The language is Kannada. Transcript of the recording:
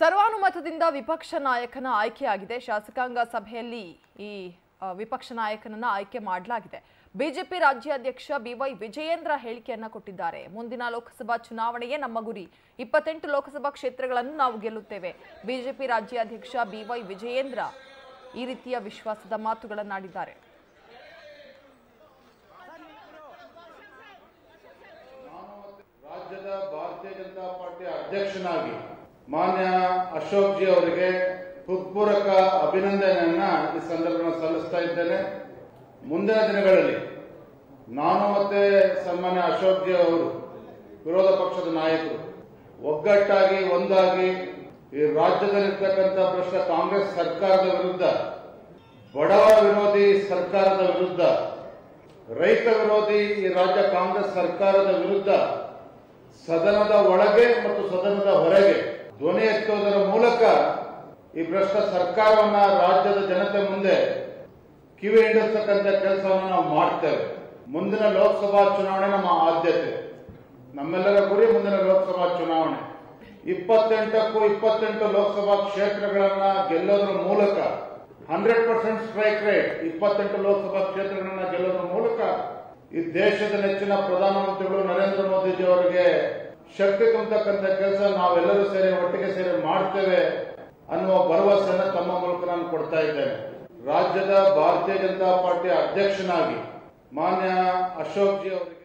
ಸರ್ವಾನುಮತದಿಂದ ವಿಪಕ್ಷ ನಾಯಕನ ಆಯ್ಕೆಯಾಗಿದೆ. ಶಾಸಕಾಂಗ ಸಭೆಯಲ್ಲಿ ಈ ವಿಪಕ್ಷ ನಾಯಕನನ್ನ ಆಯ್ಕೆ ಮಾಡಲಾಗಿದೆ. ಬಿಜೆಪಿ ರಾಜ್ಯಾಧ್ಯಕ್ಷ ಬಿವೈ ವಿಜಯೇಂದ್ರ ಹೇಳಿಕೆಯನ್ನ ಕೊಟ್ಟಿದ್ದಾರೆ. ಮುಂದಿನ ಲೋಕಸಭಾ ಚುನಾವಣೆಯೇ ನಮ್ಮ ಗುರಿ. 28 ಲೋಕಸಭಾ ಕ್ಷೇತ್ರಗಳನ್ನು ನಾವು ಗೆಲ್ಲುತ್ತೇವೆ. ಬಿಜೆಪಿ ರಾಜ್ಯಾಧ್ಯಕ್ಷ ಬಿವೈ ವಿಜಯೇಂದ್ರ ಈ ರೀತಿಯ ವಿಶ್ವಾಸದ ಮಾತುಗಳನ್ನಾಡಿದ್ದಾರೆ. ರಾಜ್ಯದ ಭಾರತೀಯ ಜನತಾ ಪಾರ್ಟಿ ಅಧ್ಯಕ್ಷನಾಗಿ ಮಾನ್ಯ ಅಶೋಕ್ ಜಿ ಅವರಿಗೆ ಹೃತ್ಪೂರ್ವಕ ಅಭಿನಂದನೆಯನ್ನ ಈ ಸಂದರ್ಭದಲ್ಲಿ ಸಲ್ಲಿಸ್ತಾ ಇದ್ದೇನೆ. ಮುಂದಿನ ದಿನಗಳಲ್ಲಿ ನಾನು ಮತ್ತೆ ಸನ್ಮಾನ್ಯ ಅಶೋಕ್ ಜಿ ಅವರು ವಿರೋಧ ಪಕ್ಷದ ನಾಯಕರು ಒಗ್ಗಟ್ಟಾಗಿ ಒಂದಾಗಿ ಈ ರಾಜ್ಯದಲ್ಲಿರ್ತಕ್ಕಂಥ ಭ್ರಷ್ಟ ಕಾಂಗ್ರೆಸ್ ಸರ್ಕಾರದ ವಿರುದ್ಧ, ಬಡವರ ವಿರೋಧಿ ಸರ್ಕಾರದ ವಿರುದ್ಧ, ರೈತ ವಿರೋಧಿ ಈ ರಾಜ್ಯ ಕಾಂಗ್ರೆಸ್ ಸರ್ಕಾರದ ವಿರುದ್ಧ ಸದನದ ಒಳಗೆ ಮತ್ತು ಸದನದ ಹೊರಗೆ ಧ್ವನಿ ಎತ್ತುವುದರ ಮೂಲಕ ಈ ಭ್ರಷ್ಟ ಸರ್ಕಾರವನ್ನ ರಾಜ್ಯದ ಜನತೆ ಮುಂದೆ ಕಿವಿ ಹಿಂಡಿಸತಕ್ಕಂಥ ಕೆಲಸವನ್ನು ನಾವು ಮಾಡ್ತೇವೆ. ಮುಂದಿನ ಲೋಕಸಭಾ ಚುನಾವಣೆ ನಮ್ಮ ಆದ್ಯತೆ, ನಮ್ಮೆಲ್ಲರ ಗುರಿ ಮುಂದಿನ ಲೋಕಸಭಾ ಚುನಾವಣೆ. 28ಕ್ಕೂ 28 ಲೋಕಸಭಾ ಕ್ಷೇತ್ರಗಳನ್ನ ಗೆಲ್ಲೋದ್ರ ಮೂಲಕ 100% ಸ್ಟ್ರೈಕ್ ರೇಟ್ 28 ಲೋಕಸಭಾ ಕ್ಷೇತ್ರಗಳನ್ನ ಗೆಲ್ಲೋದ್ರ ಮೂಲಕ ಈ ದೇಶದ ನೆಚ್ಚಿನ ಪ್ರಧಾನಮಂತ್ರಿಗಳು ನರೇಂದ್ರ ಮೋದಿಜಿ ಅವರಿಗೆ ಶಕ್ತಿ ತುಂಬತಕ್ಕಂಥ ಕೆಲಸ ನಾವೆಲ್ಲರೂ ಸೇರಿ ಒಟ್ಟಿಗೆ ಸೇರಿ ಮಾಡ್ತೇವೆ ಅನ್ನುವ ಭರವಸೆಯನ್ನು ತಮ್ಮ ಮೂಲಕ ನಾನು ಕೊಡ್ತಾ ಇದ್ದೇನೆ. ರಾಜ್ಯದ ಭಾರತೀಯ ಜನತಾ ಪಾರ್ಟಿ ಅಧ್ಯಕ್ಷನಾಗಿ ಮಾನ್ಯ ಅಶೋಕ್ ಜಿ ಅವರಿಗೆ